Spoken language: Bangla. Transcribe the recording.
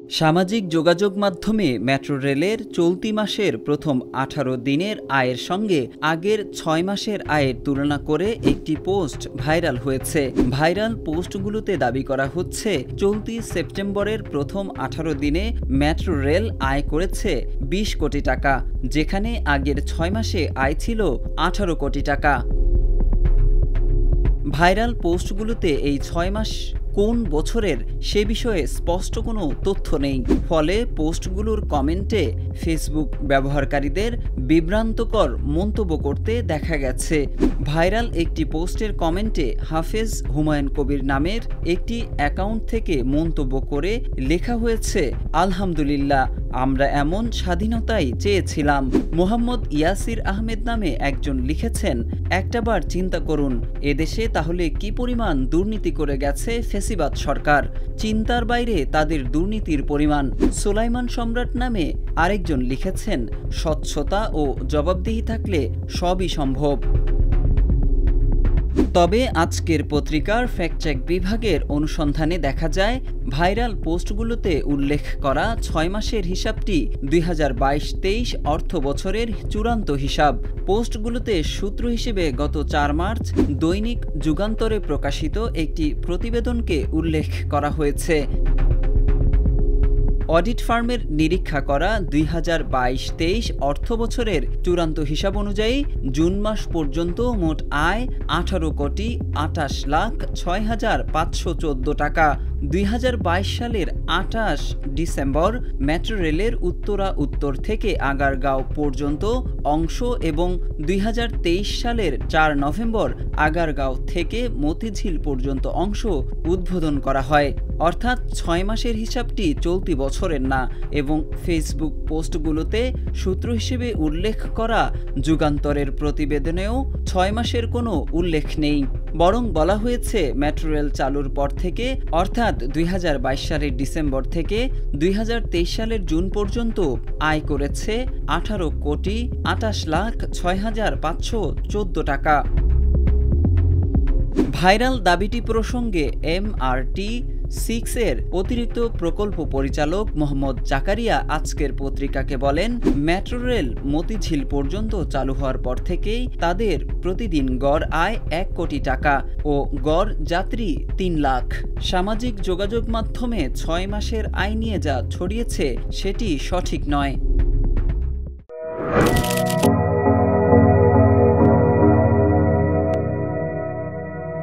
সামাজিক যোগাযোগ মাধ্যমে মেট্রো রেলের চলতি মাসের প্রথম ১৮ দিনের আয়ের সঙ্গে আগের ৬ মাসের আয়ের তুলনা করে একটি পোস্ট ভাইরাল হয়েছে। ভাইরাল পোস্টগুলোতে দাবি করা হচ্ছে, চলতি সেপ্টেম্বরের প্রথম ১৮ দিনে মেট্রো রেল আয় করেছে ২০ কোটি টাকা, যেখানে আগের ৬ মাসে আয় ছিল ১৮ কোটি টাকা। ভাইরাল পোস্টগুলোতে এই ৬ মাস কোন বছরের সে বিষয়ে স্পষ্ট কোনো তথ্য নেই, ফলে পোস্টগুলোর কমেন্টে ফেসবুক ব্যবহারকারীদের বিভ্রান্তকর মন্তব্য করতে দেখা গেছে। ভাইরাল একটি পোস্টের কমেন্টে হাফেজ হুমায়ুন কবির নামের একটি অ্যাকাউন্ট থেকে মন্তব্য করে লেখা হয়েছে, আলহামদুলিল্লাহ, আমরা এমন স্বাধীনতাই চেয়েছিলাম। মোহাম্মদ ইয়াসির আহমেদ নামে একজন লিখেছেন, একটাবার চিন্তা করুন, এদেশে তাহলে কি পরিমাণ দুর্নীতি করে গেছে ফ্যাসিবাদ সরকার। চিন্তার বাইরে তাদের দুর্নীতির পরিমাণ। সুলাইমান সম্রাট নামে আরেকজন লিখেছেন, স্বচ্ছতা ও জবাবদিহি থাকলে সবই সম্ভব। তবে আজকের পত্রিকার ফ্যাক্টচেক বিভাগের অনুসন্ধানে দেখা যায়, ভাইরাল পোস্টগুলোতে উল্লেখ করা ৬ মাসের হিসাবটি ২০২২-২৩ অর্থ বছরের চূড়ান্ত হিসাব। পোস্টগুলোতে সূত্র হিসেবে গত ৪ মার্চ দৈনিক যুগান্তরে প্রকাশিত একটি প্রতিবেদনকে উল্লেখ করা হয়েছে। অডিট ফার্মের নিরীক্ষা করা ২০২২-২৩ অর্থ বছরের চূড়ান্ত হিসাব অনুযায়ী জুন মাস পর্যন্ত মোট আয় ১৮,২৮,৬৫১৪ টাকা। ২০২২ সালের ২৮ ডিসেম্বর মেট্রো রেলের উত্তরা উত্তর থেকে আগারগাঁও পর্যন্ত অংশ এবং ২০২৩ সালের ৪ নভেম্বর আগারগাঁও থেকে মতিঝিল পর্যন্ত অংশ উদ্বোধন করা হয়। অর্থাৎ ৬ মাসের হিসাবটি চলতি বছরের না, এবং ফেসবুক পোস্টগুলোতে সূত্র হিসেবে উল্লেখ করা যুগান্তরের প্রতিবেদনেও ৬ মাসের কোনো উল্লেখ নেই। বরং বলা হয়েছে, মেট্রো রেল চালুর পর থেকে অর্থাৎ ২০২২ সালের ডিসেম্বর থেকে ২০২৩ সালের জুন পর্যন্ত আয় করেছে ১৮,২৮,৬৫১৪ টাকা। ভাইরাল দাবিটি প্রসঙ্গে MRT-6 এর অতিরিক্ত প্রকল্প পরিচালক মোহাম্মদ জাকারিয়া আজকের পত্রিকাকে বলেন, মেট্রো রেল মতিঝিল পর্যন্ত চালু হওয়ার পর থেকেই তাদের প্রতিদিন গড় আয় ১ কোটি টাকা ও গড় যাত্রী ৩ লাখ। সামাজিক যোগাযোগ মাধ্যমে ৬ মাসের আয় নিয়ে যা ছড়িয়েছে সেটি সঠিক নয়।